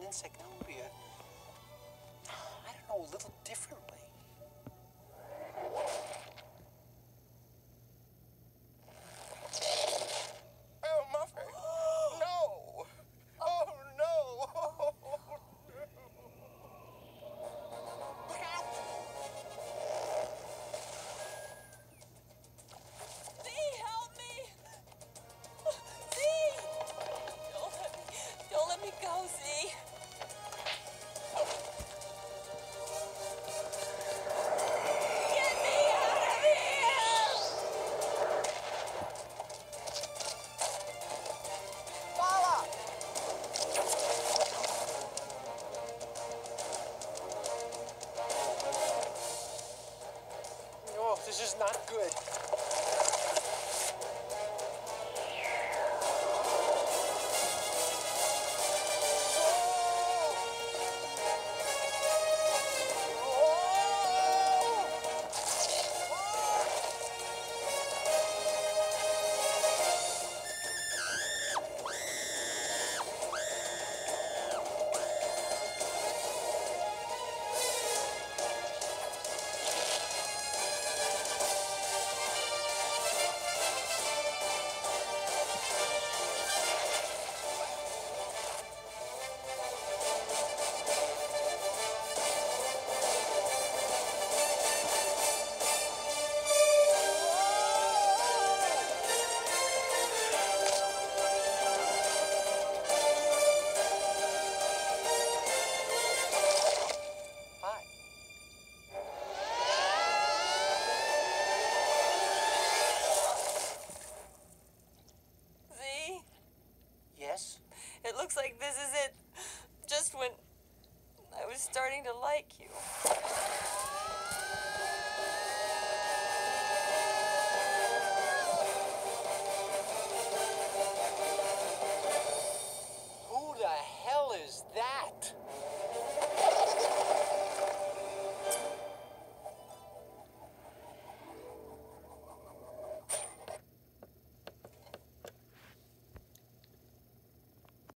encyclopedia, I don't know, a little differently. Oh, Muffet! No! Oh, no! Look out! Zee, help me! Zee! Don't let me go, Zee. Get me out of here! Lala! Oh, this is not good. Hi. Zee, Yes? it looks like this is it. Just when I was starting to like you.